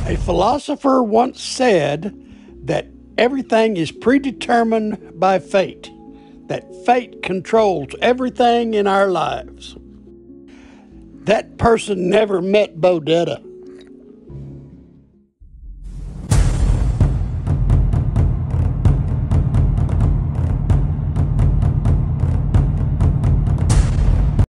A philosopher once said that everything is predetermined by fate, that fate controls everything in our lives. That person never met Bodetta.